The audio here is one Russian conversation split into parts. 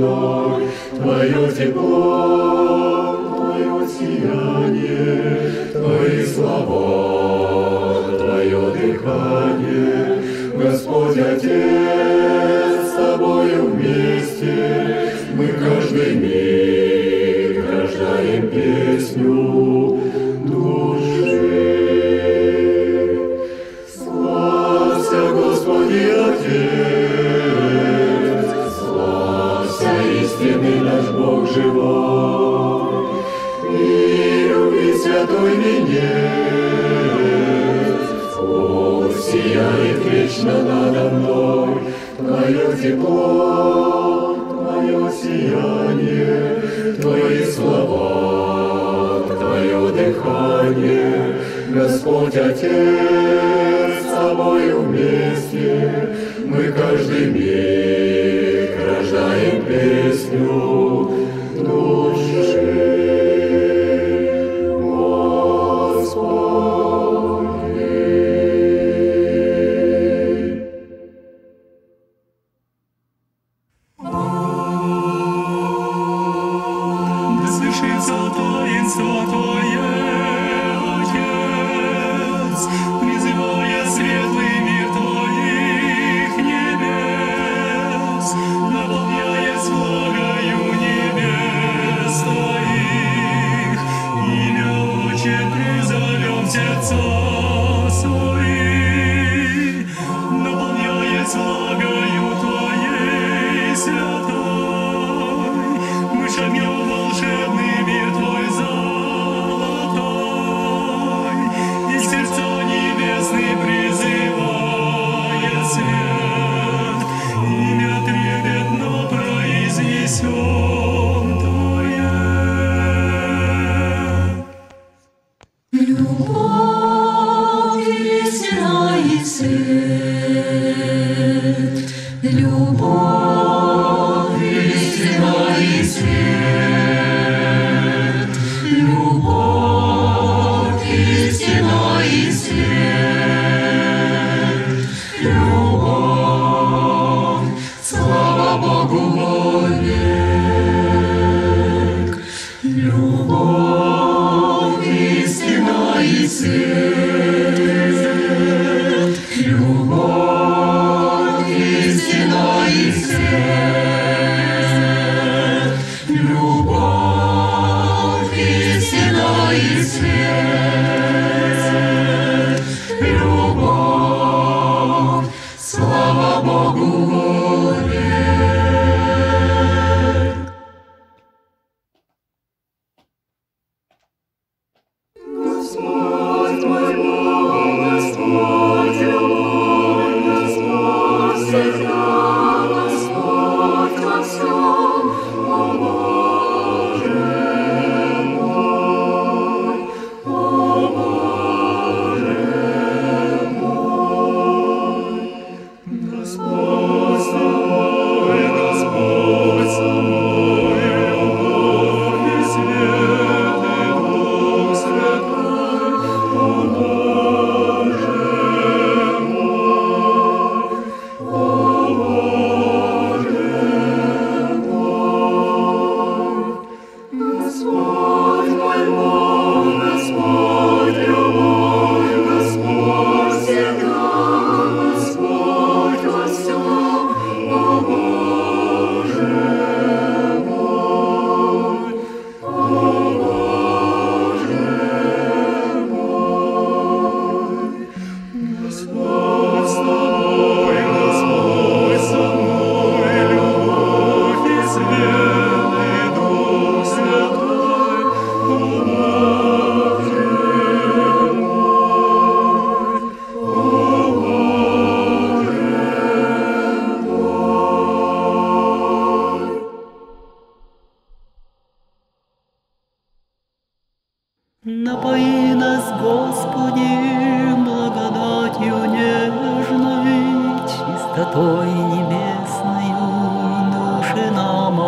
мной, Твое тепло, Твое сияние, Твои слова, Твое дыхание. Господь Отец, с Тобою вместе мы каждый миг рождаем песню души. Славься, Господи Отец, славься, истинный наш Бог живой, и любви святой венец, о, сияет вечно надо мной, Твое тепло, Твое сияние, Твои слова, Твое дыхание. Господь Отец, с Тобою вместе мы каждый миг рождаем песню души. Напои нас, Господи, благодатью нежной, чистотой небесною души нам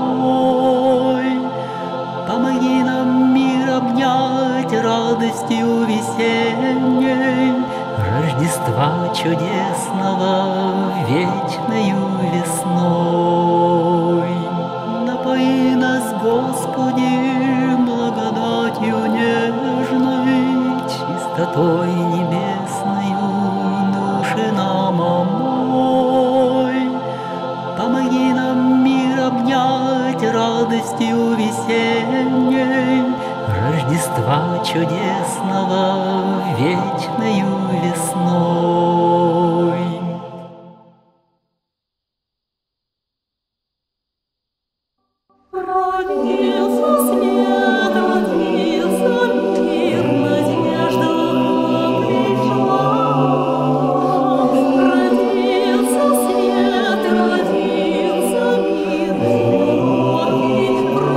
омой. Помоги нам мир обнять радостью весенней, Рождества чудесного вечною весной. Помоги нас, Господи, благодатью нежной, чистотой небесною души нам омой. Помоги нам мир обнять радостью весенней, Рождества чудесного вечною весной. Родился свет, родился мир, надежда пришла. Родился свет, родился мир, любовь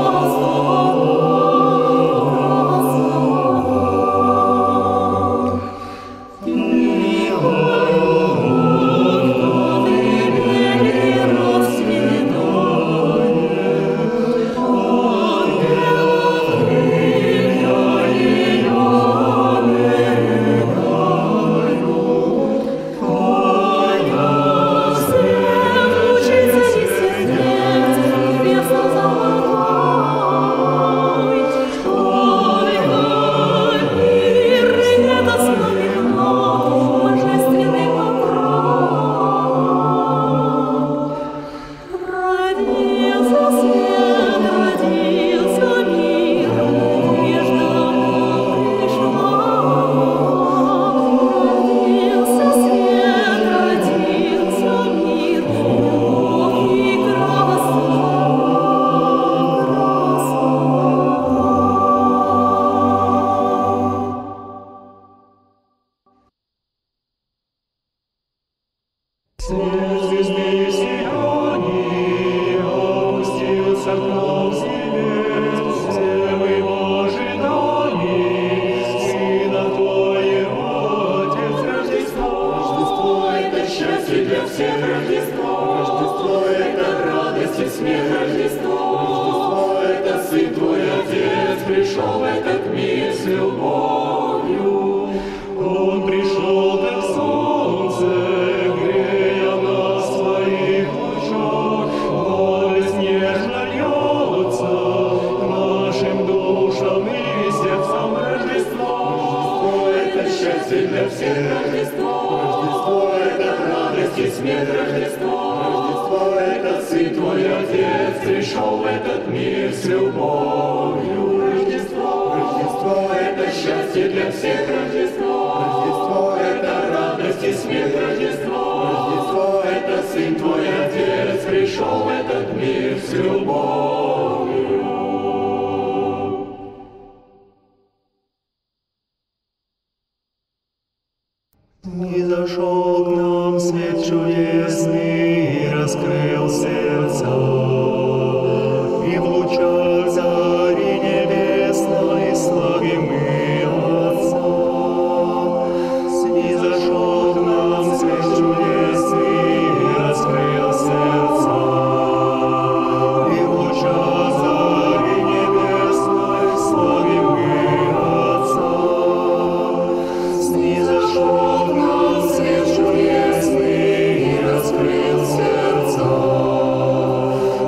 Низошел к нам свет чудесный, раскрыл сердца, и в лучах зари небесной славим мы Отца. Снизошел к нам свет чудесный, раскрыл сердца, и в лучах зари небесной славим мы Отца. Снизошел к нам свет чудесный, раскрыл сердца,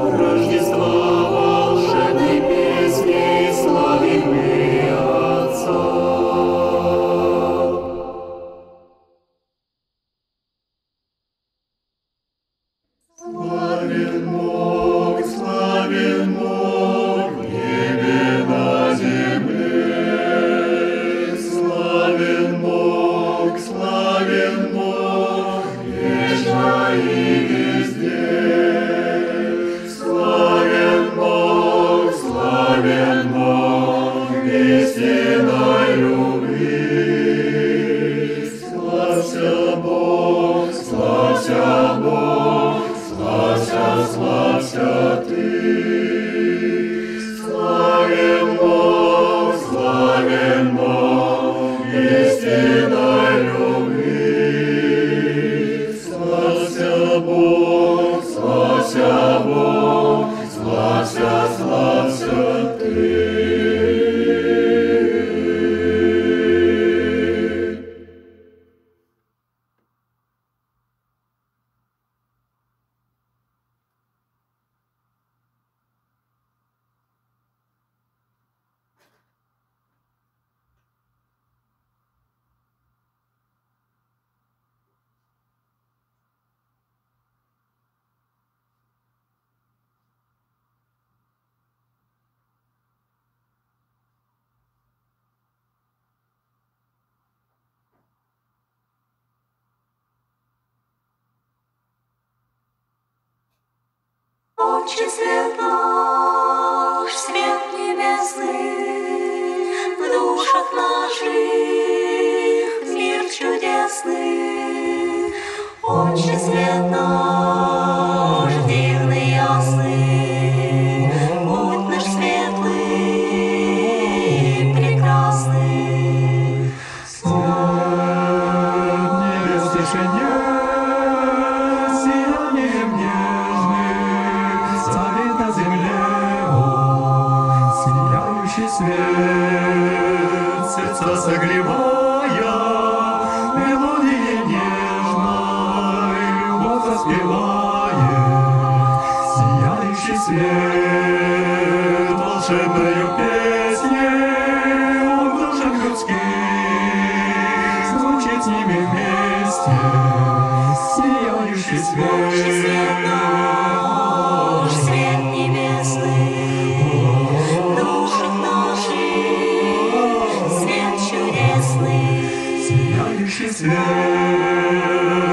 Отче свет наш, свет небесный, в душах наших мир чудесный. Отче свет наш, дивный, ясный, путь наш светлый, прекрасный. Свет небес тишине, сиянием нежным, царит на земле он, сияющий свет, сердца согревая, мелодией нежной любовь распевает. Сияющий свет волшебною песней он в душах людских звучит с ними вместе. Сияющий свет Наш свет небесный, в душах наших свет чудесный. сияющий свет.